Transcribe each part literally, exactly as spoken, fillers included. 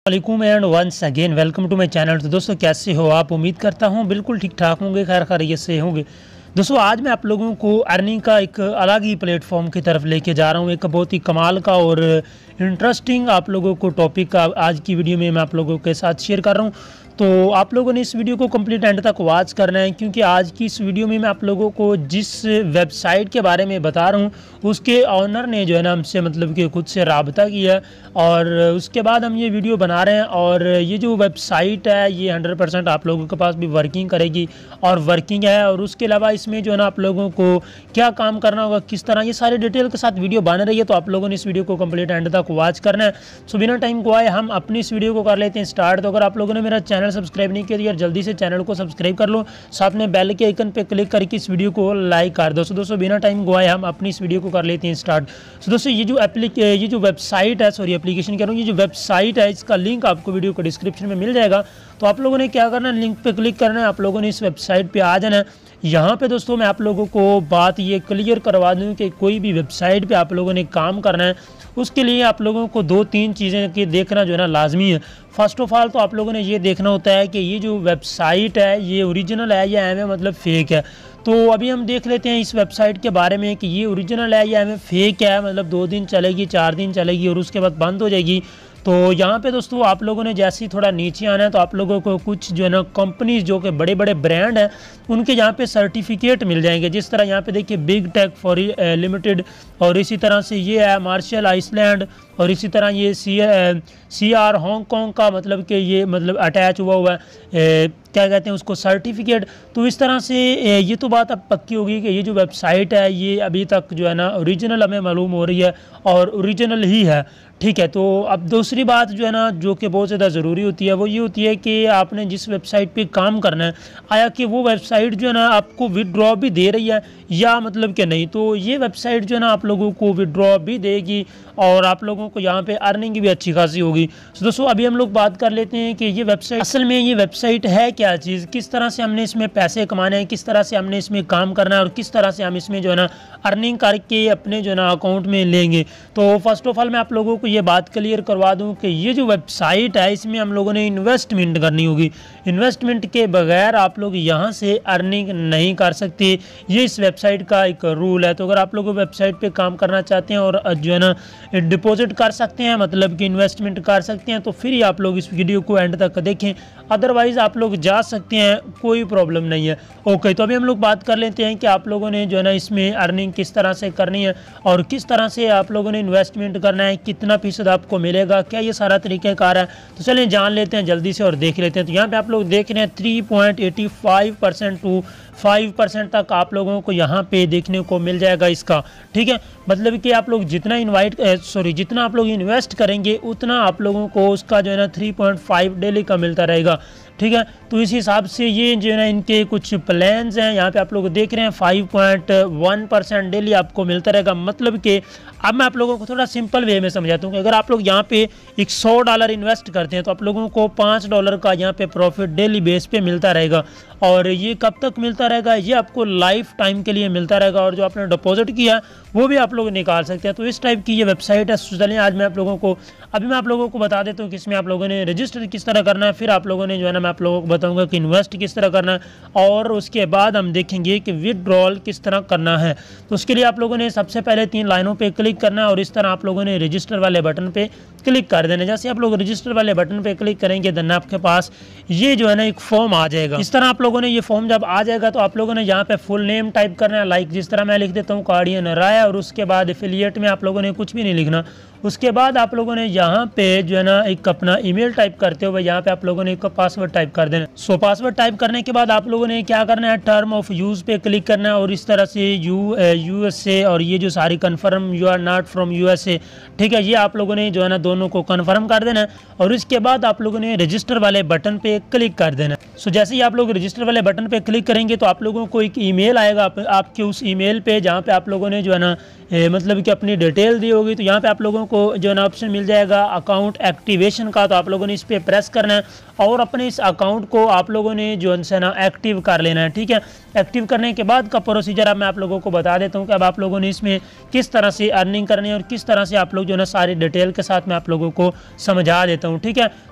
वालेकुम and once again welcome to my channel. तो दोस्तों कैसे हो आप? उम्मीद करता हूँ बिल्कुल ठीक ठाक होंगे, खैर खैरियत से होंगे। दोस्तों आज मैं आप लोगों को अर्निंग का एक अलग ही प्लेटफॉर्म की तरफ लेके जा रहा हूँ। एक बहुत ही कमाल का और इंटरेस्टिंग आप लोगों को टॉपिक का आज की वीडियो में मैं आप लोगों के साथ शेयर कर रहा हूँ। तो आप लोगों ने इस वीडियो को कंप्लीट एंड तक वॉच करना है, क्योंकि आज की इस वीडियो में मैं आप लोगों को जिस वेबसाइट के बारे में बता रहा हूँ उसके ऑनर ने जो है ना हमसे मतलब कि खुद से राब्ता किया और उसके बाद हम ये वीडियो बना रहे हैं। और ये जो वेबसाइट है ये हंड्रेड परसेंट आप लोगों के पास भी वर्किंग करेगी और वर्किंग है। और उसके अलावा इसमें जो है ना आप लोगों को क्या काम करना होगा, किस तरह, ये सारे डिटेल के साथ वीडियो बन रही है। तो आप लोगों ने इस वीडियो को कंप्लीट एंड तक वॉच करना है। सो बिना टाइम को आए हम अपनी इस वीडियो को कर लेते हैं स्टार्ट। तो अगर आप लोगों ने मेरा चैनल सब्सक्राइब नहीं किया तो यार जल्दी से चैनल को सब्सक्राइब कर लो, साथ में बेल के आइकन पे क्लिक करके इस वीडियो को लाइक कर दो। सो दोस्तों बिना टाइम गवाए हम अपनी इस वीडियो को कर लेते हैं स्टार्ट। सो दोस्तों ये जो एप्लीक ये जो वेबसाइट है, सॉरी एप्लीकेशन कह रहा हूँ, ये जो वेबसाइट है इसका लिंक आपको वीडियो को डिस्क्रिप्शन में मिल जाएगा। तो आप लोगों ने क्या करना है, लिंक पे क्लिक करना है, आप लोगों ने इस वेबसाइट पे आ जाना है। यहाँ पे दोस्तों मैं आप लोगों को बात ये क्लियर करवा दूँ कि कोई भी वेबसाइट पे आप लोगों ने काम करना है उसके लिए आप लोगों को दो तीन चीज़ें की देखना जो है ना लाजमी है। फर्स्ट ऑफ ऑल तो आप लोगों ने ये देखना होता है कि ये जो वेबसाइट है ये ओरिजिनल है या एम मतलब फेक है। तो अभी हम देख लेते हैं इस वेबसाइट के बारे में कि ये ओरिजिनल है या एम फेक है, मतलब दो दिन चलेगी, चार दिन चलेगी और उसके बाद बंद हो जाएगी। तो यहाँ पे दोस्तों आप लोगों ने जैसे ही थोड़ा नीचे आना है तो आप लोगों को कुछ जो है ना कंपनीज जो कि बड़े बड़े ब्रांड हैं उनके यहाँ पे सर्टिफिकेट मिल जाएंगे। जिस तरह यहाँ पे देखिए बिग टेक फॉर लिमिटेड, और इसी तरह से ये है मार्शल आइसलैंड, और इसी तरह ये सी सी आर हांगकॉन्ग का मतलब कि ये मतलब अटैच हुआ हुआ है ए, क्या कहते हैं उसको सर्टिफिकेट। तो इस तरह से ए, ये तो बात अब पक्की होगी कि ये जो वेबसाइट है ये अभी तक जो है ना ओरिजिनल हमें मालूम हो रही है और ओरिजिनल ही है, ठीक है। तो अब दूसरी बात जो है ना जो कि बहुत ज़्यादा ज़रूरी होती है वो ये होती है कि आपने जिस वेबसाइट पे काम करना है आया कि वो वेबसाइट जो है ना आपको विड्रॉ भी दे रही है या मतलब कि नहीं। तो ये वेबसाइट जो है ना आप लोगों को विड्रॉ भी देगी और आप लोगों को यहाँ पे अर्निंग भी अच्छी खासी होगी। तो दोस्तों अभी हम लोग बात कर लेते हैं कि ये वेबसाइट असल में ये वेबसाइट है क्या चीज़, किस तरह से हमने इसमें पैसे कमाने हैं, किस तरह से हमने इसमें काम करना है और किस तरह से हम इसमें जो है ना अर्निंग करके अपने जो है ना अकाउंट में लेंगे। तो फर्स्ट ऑफ ऑल मैं आप लोगों को ये बात क्लियर करवा दूं कि ये जो वेबसाइट है इसमें हम लोगों ने इन्वेस्टमेंट करनी होगी। इन्वेस्टमेंट के बगैर आप लोग यहाँ से अर्निंग नहीं कर सकते, ये इस वेबसाइट का एक रूल है। तो अगर आप लोग वेबसाइट पे काम करना चाहते हैं और जो है ना डिपॉजिट कर सकते हैं मतलब कि इन्वेस्टमेंट कर सकते हैं तो फिर ही आप लोग इस वीडियो को एंड तक देखें, अदरवाइज़ आप लोग जा सकते हैं, कोई प्रॉब्लम नहीं है। ओके तो अभी हम लोग बात कर लेते हैं कि आप लोगों ने जो है ना इसमें अर्निंग किस तरह से करनी है और किस तरह से आप लोगों ने इन्वेस्टमेंट करना है, कितना फीसद आपको मिलेगा, क्या ये सारा तरीक़ाकार है। तो चलिए जान लेते हैं जल्दी से और देख लेते हैं। तो यहाँ पे आप लोग देख रहे हैं three point eighty five percent two five percent तक आप लोगों को यहाँ पे देखने को मिल जाएगा इसका, ठीक है। मतलब कि आप लोग जितना इनवाइट सॉरी जितना आप लोग इन्वेस्ट करेंगे उतना आप लोगों को उसका जो है ना थ्री पॉइंट फाइव डेली का मिलता रहेगा, ठीक है। तो इस हिसाब से ये जो है ना इनके कुछ प्लान्स हैं। यहाँ पे आप लोग देख रहे हैं five point one percent daily आपको मिलता रहेगा। मतलब कि अब मैं आप लोगों को थोड़ा सिंपल वे में समझाता हूँ कि अगर आप लोग यहाँ पे एक सौ डॉलर इन्वेस्ट करते हैं तो आप लोगों को पाँच डॉलर का यहाँ पे प्रॉफिट डेली बेस पे मिलता रहेगा। और ये कब तक मिलता रहेगा, ये आपको लाइफ टाइम के लिए मिलता रहेगा और जो आपने डिपॉजिट किया वो भी आप लोग निकाल सकते हैं। तो इस टाइप की ये वेबसाइट है। चलिए आज मैं आप लोगों को अभी मैं आप लोगों को बता देता हूँ कि इसमें आप लोगों ने रजिस्टर किस तरह करना है, फिर आप लोगों ने जो है ना मैं आप लोगों को बताऊंगा कि इन्वेस्ट किस तरह करना है और उसके बाद हम देखेंगे कि विड्रॉल किस तरह करना है। तो उसके लिए आप लोगों ने सबसे पहले तीन लाइनों पे क्लिक करना है और इस तरह आप लोगों ने रजिस्टर वाले बटन पे क्लिक कर देना। जैसे आप लोग रजिस्टर वाले बटन पे क्लिक करेंगे देन आपके पास ये जो है ना एक फॉर्म आ जाएगा। इस तरह आप लोगों ने ये फॉर्म जब आ जाएगा तो आप लोगों ने यहाँ पे फुल नेम टाइप करना है, लाइक जिस तरह मैं लिख देता हूँ ओकारियन राय, और उसके बाद एफिलिएट में आप लोगों ने कुछ भी नहीं लिखना। उसके बाद आप लोगों ने यहाँ पे जो है ना एक अपना ईमेल टाइप करते हुए यहाँ पे आप लोगों ने एक पासवर्ड टाइप कर देना। सो पासवर्ड टाइप करने के बाद आप लोगों ने क्या करना है, टर्म ऑफ यूज पे क्लिक करना है और इस तरह से यू यूएसए और ये जो सारी confirm you are not from USA, ठीक है, ये आप लोगों ने जो है ना दोनों को कन्फर्म कर देना है और इसके बाद आप लोगों ने रजिस्टर वाले बटन पे क्लिक कर देना। सो जैसे ही आप लोग रजिस्टर वाले बटन पे क्लिक करेंगे तो आप लोगों को एक ईमेल आएगा आप, आपके उस ईमेल पे जहाँ पे आप लोगों ने जो है ना ए, मतलब कि अपनी डिटेल दी होगी। तो यहाँ पे आप लोगों को जो है ना ऑप्शन मिल जाएगा अकाउंट एक्टिवेशन का, तो आप लोगों ने इस पर प्रेस करना है और अपने इस अकाउंट को आप लोगों ने जो है ना एक्टिव कर लेना है, ठीक है। एक्टिव करने के बाद का प्रोसीजर अब मैं आप लोगों को बता देता हूँ कि अब आप लोगों ने इसमें किस तरह से अर्निंग करनी है और किस तरह से आप लोग जो है ना सारी डिटेल के साथ मैं आप लोगों को समझा देता हूँ, ठीक है।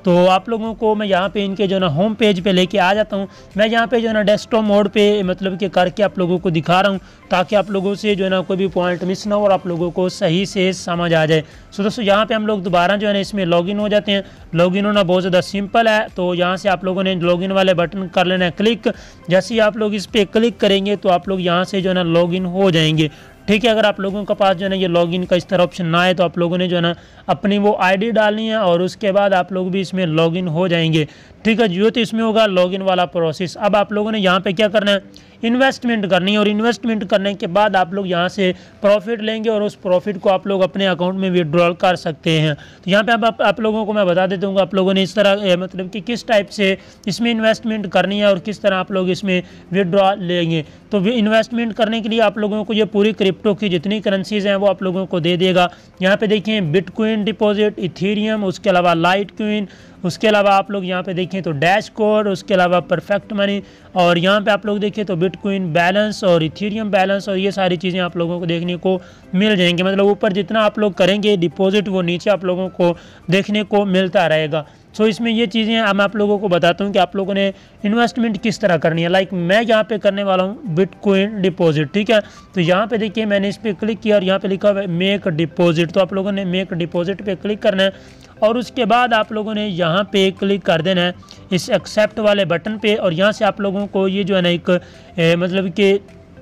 तो आप लोगों को मैं यहाँ पे इनके जो ना होम पेज पे लेके आ जाता हूँ। मैं यहाँ पे जो ना डेस्कटॉप मोड पे मतलब कि करके आप लोगों को दिखा रहा हूँ, ताकि आप लोगों से जो है ना कोई भी पॉइंट मिस ना हो और आप लोगों को सही से समझ आ जाए। सो दोस्तों यहाँ पे हम लोग दोबारा जो है ना इसमें लॉगिन हो जाते हैं। लॉगिन होना बहुत ज़्यादा सिंपल है। तो यहाँ से आप लोगों ने लॉगिन वाले बटन कर लेना है क्लिक। जैसे ही आप लोग इस पर क्लिक करेंगे तो आप लोग यहाँ से जो है ना लॉगिन हो जाएंगे। ठीक है, अगर आप लोगों के पास जो है ना ये लॉगिन का इस तरह ऑप्शन ना आए तो आप लोगों ने जो है ना अपनी वो आईडी डालनी है और उसके बाद आप लोग भी इसमें लॉगिन हो जाएंगे। ठीक है, जो तो इसमें होगा लॉगिन वाला प्रोसेस। अब आप लोगों ने यहाँ पे क्या करना है, इन्वेस्टमेंट करनी है और इन्वेस्टमेंट करने के बाद आप लोग यहाँ से प्रॉफिट लेंगे और उस प्रॉफिट को आप लोग अपने अकाउंट में विड्रॉल कर सकते हैं। तो यहाँ पे अब आप, आप लोगों को मैं बता देता हूँ आप लोगों ने इस तरह ए, मतलब कि किस टाइप से इसमें इन्वेस्टमेंट करनी है और किस तरह आप लोग इसमें विड्रॉल लेंगे। तो इन्वेस्टमेंट करने के लिए आप लोगों को ये पूरी क्रिप्टो की जितनी करेंसीज हैं वो आप लोगों को दे देगा। यहाँ पे देखिए बिटकॉइन डिपॉजिट, इथेरियम, उसके अलावा लाइट कॉइन, उसके अलावा आप लोग यहाँ पे देखें तो डैश कोड, उसके अलावा परफेक्ट मनी, और यहाँ पे आप लोग देखें तो बिटकॉइन बैलेंस और इथेरियम बैलेंस, और ये सारी चीज़ें आप लोगों को देखने को मिल जाएंगी। मतलब ऊपर जितना आप लोग करेंगे डिपॉजिट वो नीचे आप लोगों को देखने को मिलता रहेगा। सो इसमें ये चीज़ें अब मैं आप लोगों को बताता हूँ कि आप लोगों ने इन्वेस्टमेंट किस तरह करनी है। लाइक मैं यहाँ पे करने वाला हूँ बिटकॉइन डिपॉजिट। ठीक है, तो यहाँ पे देखिए मैंने इस पर क्लिक किया और यहाँ पे लिखा हुआ है मेक डिपॉजिट। तो आप लोगों ने मेक डिपॉजिट पे क्लिक करना है और उसके बाद आप लोगों ने यहाँ पे क्लिक कर देना है इस एक्सेप्ट वाले बटन पे, और यहाँ से आप लोगों को ये जो है ना एक ए, मतलब कि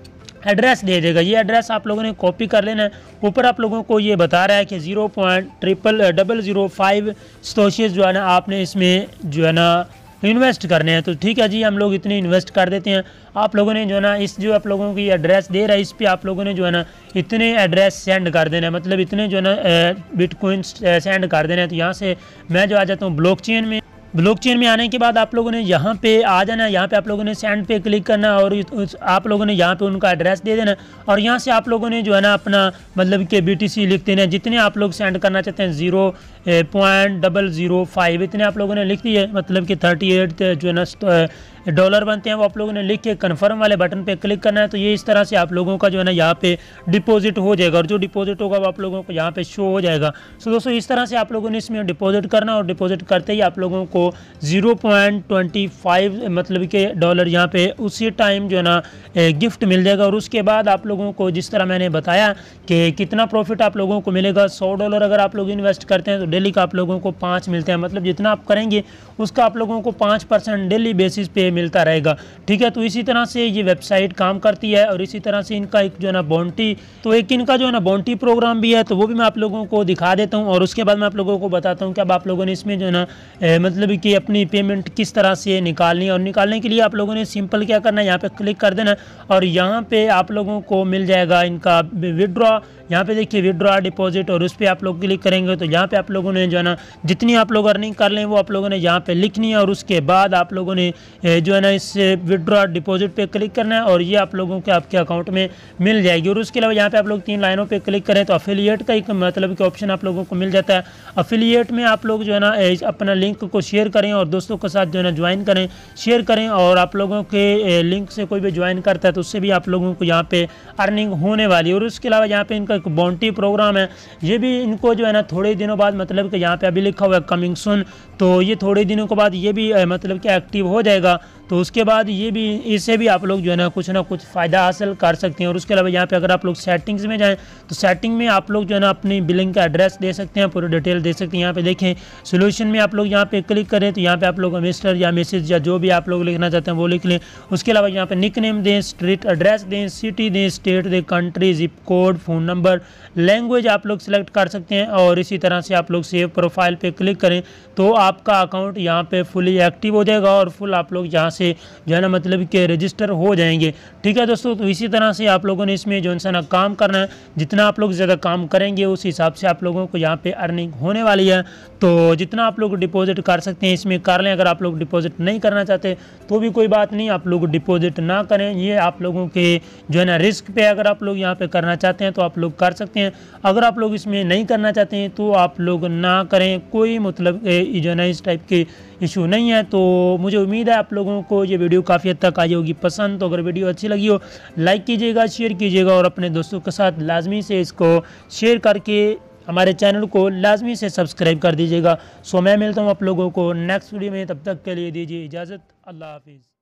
एड्रेस दे देगा। ये एड्रेस आप लोगों ने कॉपी कर लेना है। ऊपर आप लोगों को ये बता रहा है कि zero point triple double zero five satoshis जो है ना आपने इसमें जो है ना इन्वेस्ट करने हैं। तो ठीक है जी, हम लोग इतने इन्वेस्ट कर देते हैं। आप लोगों ने जो है ना इस जो आप लोगों की एड्रेस दे रहा है इस पे आप लोगों ने जो है ना इतने एड्रेस सेंड कर देना है, मतलब इतने जो है ना बिटकॉइन सेंड कर देना है। तो यहाँ से मैं जो आ जाता हूँ ब्लॉकचेन में। ब्लॉकचेन में आने के बाद आप लोगों ने यहाँ पे आ जाना है। यहाँ पे आप लोगों ने सेंड पे क्लिक करना है और उस आप लोगों ने यहाँ पे उनका एड्रेस दे देना है, और यहाँ से आप लोगों ने जो है ना अपना मतलब कि बीटीसी लिख देना है। जितने आप लोग सेंड करना चाहते हैं zero point double zero five इतने आप लोगों ने लिख दिए, मतलब कि थर्टी एट जो है ना डॉलर बनते हैं वो आप लोगों ने लिख के कन्फर्म वाले बटन पे क्लिक करना है। तो ये इस तरह से आप लोगों का जो है ना यहाँ पे डिपॉजिट हो जाएगा, और जो डिपॉजिट होगा वो आप लोगों को यहाँ पे शो हो जाएगा। सो दोस्तों इस तरह से आप लोगों ने इसमें डिपॉजिट करना, और डिपॉजिट करते ही आप लोगों को ज़ीरो पॉइंट ट्वेंटी फाइव मतलब के डॉलर यहाँ पे उसी टाइम जो है ना गिफ्ट मिल जाएगा। और उसके बाद आप लोगों को जिस तरह मैंने बताया कि कितना प्रॉफिट आप लोगों को मिलेगा, सौ डॉलर अगर आप लोग इन्वेस्ट करते हैं तो डेली का आप लोगों को पाँच मिलते हैं, मतलब जितना आप करेंगे उसका आप लोगों को पाँच परसेंट डेली बेसिस पे मिलता रहेगा। ठीक है, तो इसी तरह से ये वेबसाइट काम करती है, और इसी तरह से इनका एक जो है ना बाउंटी तो एक इनका जो है ना बाउंटी प्रोग्राम भी है, तो वो भी मैं आप लोगों को दिखा देता हूँ। और उसके बाद मैं आप लोगों को बताता हूँ कि अब आप लोगों ने इसमें जो है ना मतलब कि अपनी पेमेंट किस तरह से निकालनी है। और निकालने के लिए आप लोगों ने सिंपल क्या करना है, यहाँ पे क्लिक कर देना और यहाँ पे आप लोगों को मिल जाएगा इनका विड्रॉ। यहाँ पे देखिए विड्रॉ डिपॉजिट, और उस पर आप लोग क्लिक करेंगे तो यहाँ पे आप लोगों ने जो है ना जितनी आप लोग अर्निंग कर लें वो आप लोगों ने यहाँ पे लिखनी है, और उसके बाद आप लोगों ने जो है ना इस विड्रॉ डिपॉजिट पे क्लिक करना है और ये आप लोगों के आपके अकाउंट में मिल जाएगी। और उसके अलावा यहाँ पे आप लोग तीन लाइनों पे क्लिक करें तो अफिलिएट का एक मतलब कि ऑप्शन आप लोगों को मिल जाता है। अफिलिएट में आप लोग जो है ना अपना लिंक को शेयर करें और दोस्तों के साथ जो है ना ज्वाइन करें, शेयर करें, और आप लोगों के लिंक से कोई भी ज्वाइन करता है तो उससे भी आप लोगों को यहाँ पे अर्निंग होने वाली है। और उसके अलावा यहाँ पे इनका एक बाउंटी प्रोग्राम है, ये भी इनको जो है ना थोड़े दिनों बाद मतलब कि यहाँ पे अभी लिखा हुआ है कमिंग सून, तो ये थोड़े दिनों के बाद ये भी मतलब कि एक्टिव हो जाएगा। तो उसके बाद ये भी इससे भी आप लोग जो है ना कुछ ना कुछ फ़ायदा हासिल कर सकते हैं। और उसके अलावा यहाँ पे अगर आप लोग सेटिंग्स में जाएं तो सेटिंग में आप लोग जो है ना अपनी बिलिंग का एड्रेस दे सकते हैं, पूरी डिटेल दे सकते हैं। यहाँ पे देखें सोल्यूशन में आप लोग यहाँ पे क्लिक करें तो यहाँ पे आप लोग मिस्टर या मिसेज या जो भी आप लोग लिखना चाहते हैं वो लिख लें। उसके अलावा यहाँ पे निक नेम दें, स्ट्रीट एड्रेस दें, सिटी दें, स्टेट दें, country, zip code, phone number, language आप लोग सेलेक्ट कर सकते हैं। और इसी तरह से आप लोग सेव प्रोफाइल पे क्लिक करें तो आपका अकाउंट यहाँ पे फुली एक्टिव हो जाएगा और फुल आप लोग यहाँ से जो है ना मतलब कि रजिस्टर हो जाएंगे। ठीक है दोस्तों, तो इसी तरह से आप लोगों ने इसमें जो है ना काम करना है, जितना आप लोग ज़्यादा काम करेंगे उस हिसाब से आप लोगों को यहाँ पे अर्निंग होने वाली है। तो जितना आप लोग डिपॉजिट कर सकते हैं इसमें कर लें। अगर आप लोग डिपॉजिट नहीं करना चाहते तो भी कोई बात नहीं, आप लोग डिपॉजिट ना करें, ये आप लोगों के जो है ना रिस्क पे। अगर आप लोग यहाँ पे करना चाहते हैं तो आप लोग कर सकते हैं, अगर आप लोग इसमें नहीं करना चाहते हैं तो आप लोग ना करें, कोई मतलब जो है ना इस टाइप के इशू नहीं है। तो मुझे उम्मीद है आप लोगों को ये वीडियो काफ़ी हद तक आई होगी पसंद। तो अगर वीडियो अच्छी लगी हो लाइक कीजिएगा, शेयर कीजिएगा और अपने दोस्तों के साथ लाजमी से इसको शेयर करके हमारे चैनल को लाजमी से सब्सक्राइब कर दीजिएगा। सो मैं मिलता हूँ आप लोगों को नेक्स्ट वीडियो में, तब तक के लिए दीजिए इजाज़त। अल्लाह हाफिज़।